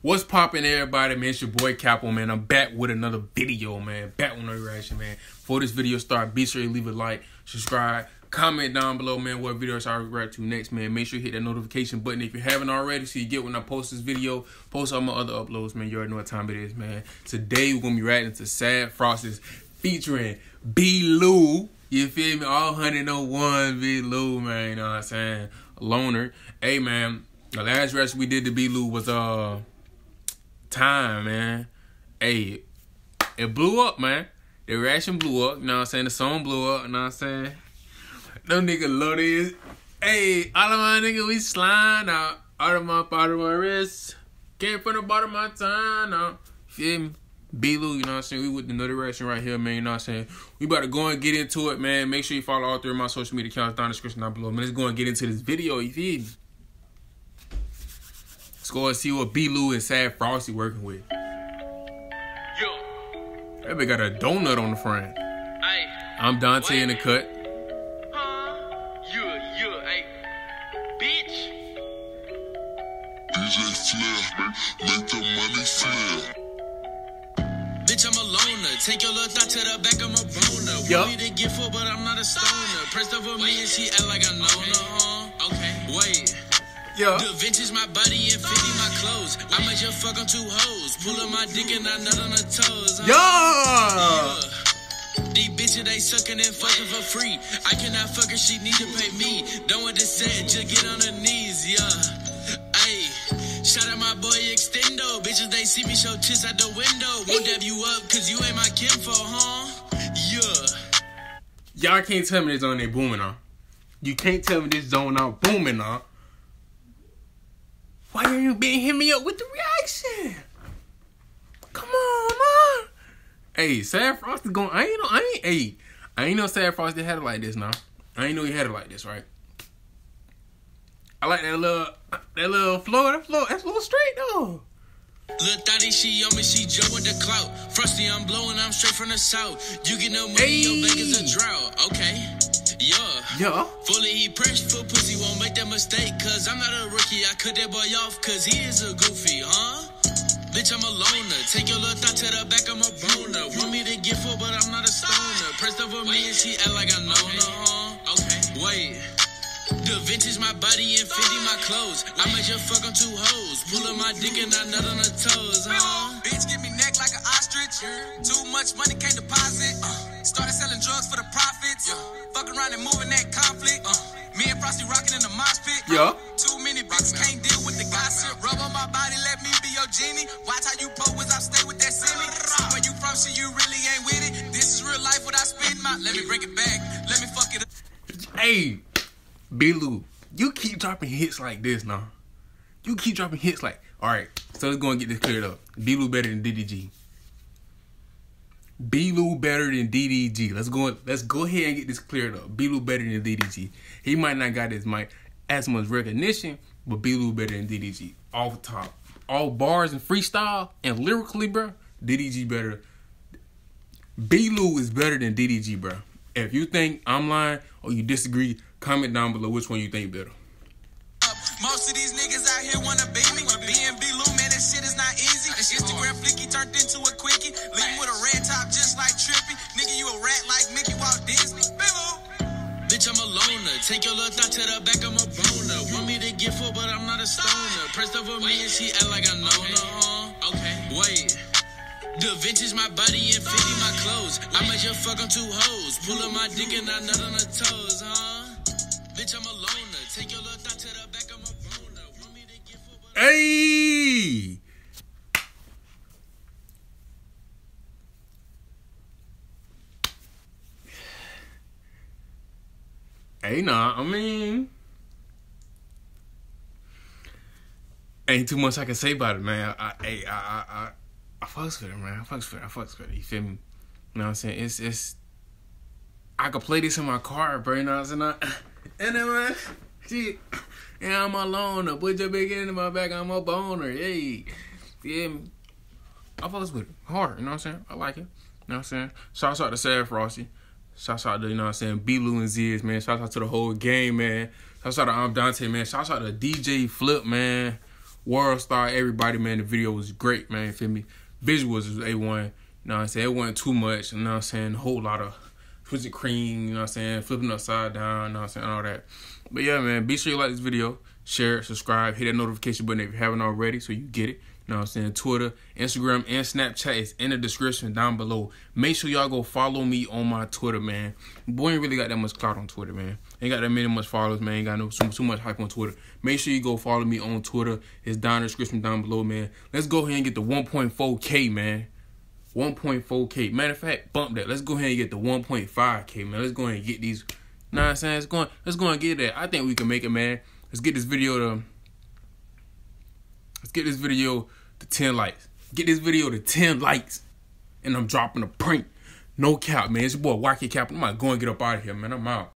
What's poppin', everybody, man? It's your boy Capo, man. I'm back with another video, man. Back with another reaction, man. Before this video start, be sure you leave a like, subscribe, comment down below, man, what videos I react to next, man. Make sure you hit that notification button if you haven't already, so you get when I post this video, post all my other uploads, man. You already know what time it is, man. Today, we're gonna be reacting to Sad Frosty featuring B.Lou. You feel me? All 101 B.Lou, man. You know what I'm saying? A loner. Hey, man. The last reaction we did to B.Lou was, Time, man. Hey, it blew up, man. The reaction blew up, you know what I'm saying? The song blew up, you know what I'm saying? Them niggas love this. Hey, all of my niggas, we slide out. Out of my wrist. Came from the bottom of my time now. Feel me? B.Lou, you know what I'm saying? We with another reaction right here, man, you know what I'm saying? We about to go and get into it, man. Make sure you follow all three of my social media accounts down in the description down below. Man, let's go and get into this video, you feel me? Let's go and see what B.Lou and Sad Frosty working with. Yo. That bitch got a donut on the front. Ay. I'm Dante in the cut. Ay. Bitch. DJ Flair, make the money flare. Bitch, I'm a loner. Take your little thought to the back of my boner. Yup. Want me to get full, but I'm not a stoner. Pressed over me and she act like I know her. Okay. Wait. Yeah. The vintage my body and fitting my clothes. I might just fuck on two hoes. Pull up my dick and I nut on her toes. Yeah. These bitches, they sucking and fucking for free. I cannot fuck her, she need to pay me. Don't want this set, just get on her knees, yeah. Ayy, shout out my boy Extendo. Bitches, they see me show tits out the window. Won't dab you up, cause you ain't my kinfo, huh? Yeah. Y'all can't tell me this on there booming on. You can't tell me this zone out booming on. Why are you being hit me up with the reaction? Come on, man. Hey, Sad Frosty going. I ain't know Sad Frosty had it like this now. I ain't know he had it like this, right? I like that little flow. That's a little straight though. Lil' thotty, she on me, she Joe with the clout. Frosty, I'm blowing, I'm straight from the south. You get no money, your bank is a drought. Okay, yeah. Fully he pressed for pussy, won't make that mistake. Cause I'm not a rookie, I cut that boy off, cause he is a goofy, huh? Bitch, I'm a loner. Take your little thought to the back of my boner. Want me to get full, but I'm not a stoner. Pressed over me and she act like I know her, huh? Okay, wait. The vintage my body and fitting my clothes. I might just fuck on two hoes. Pull up my dick and I nut on her toes, huh? Bitch, give me neck like an ostrich. Too much money can't deposit. Started selling drugs for the profits. Fuck around and moving that conflict. Me and Frosty rocking in the mosh pit. Too many bitches can't deal with the gossip. Rub on my body, let me be your genie. Watch how you pose, I stay with that silly. Where you from, shit, you really ain't with it. This is real life, what I spend my. Let me break it back. Let me fuck it up. Hey, B.Lou, you keep dropping hits like this now. You keep dropping hits like. All right, so let's go and get this cleared up. B.Lou better than DDG. B.Lou better than DDG. Let's go ahead and get this cleared up. B.Lou better than DDG. He might not got as much recognition, but B.Lou better than DDG. Off the top. All bars and freestyle and lyrically, bro, DDG better. B.Lou is better than DDG, bro. If you think I'm lying or you disagree, comment down below which one you think better. Most of these niggas out here wanna beat me. Being B.Lou, man, that shit is not easy. Instagram flicky turned into a quickie. Leaving with a red top just like Trippy. Nigga, you a rat like Mickey Walt Disney. Bitch, I'm a loner. Take your little thought to the back of my boner. Want me to get full, but I'm not a stoner. Pressed over me and she act like I know her, huh? Okay, wait. The vintage my body and fitting my clothes. I might just fuck on two hoes. Pull up my dick and I nut on her toes, huh? Bitch, I'm a loner. Take your little thought to the back of my boner. Want me to get full, but Hey! Hey, nah, I mean, ain't too much I can say about it, man. I fucks with it, man. I fucks with it. You feel me? You know what I'm saying? It's. I could play this in my car, bro. You know what I'm saying? And then, man, shit. Yeah, I'm alone. Put your big end in my back. I'm a boner. Hey, yeah. I fucks with it hard. You know what I'm saying? I like it. You know what I'm saying? Shouts out to Sad Frosty. Shouts out to, you know what I'm saying, B.Lou and ZYY, man. Shouts out to the whole game, man. Shouts out to I'm Dante, man. Shouts out to DJ Flip, man. World Star, everybody, man. The video was great, man. Feel me? Visuals was A1. You know what I'm saying? It wasn't too much. You know what I'm saying? A whole lot of twisted cream. You know what I'm saying? Flipping upside down. You know what I'm saying? All that. But yeah, man. Be sure you like this video. Share it. Subscribe. Hit that notification button if you haven't already so you get it. You know what I'm saying? Twitter, Instagram, and Snapchat is in the description down below. Make sure y'all go follow me on my Twitter, man. Boy, ain't really got that much clout on Twitter, man. Ain't got that many much followers, man. Ain't got no too much hype on Twitter. Make sure you go follow me on Twitter. It's down in the description down below, man. Let's go ahead and get the 1.4K, man. 1.4K. Matter of fact, bump that. Let's go ahead and get the 1.5K, man. Let's go ahead and get these. Know what I'm saying? Let's go and get that. I think we can make it, man. Let's get this video to 10 likes. Get this video to 10 likes. And I'm dropping a prank. No cap, man. It's your boy YK Cap. I'm about to go and get up out of here, man. I'm out.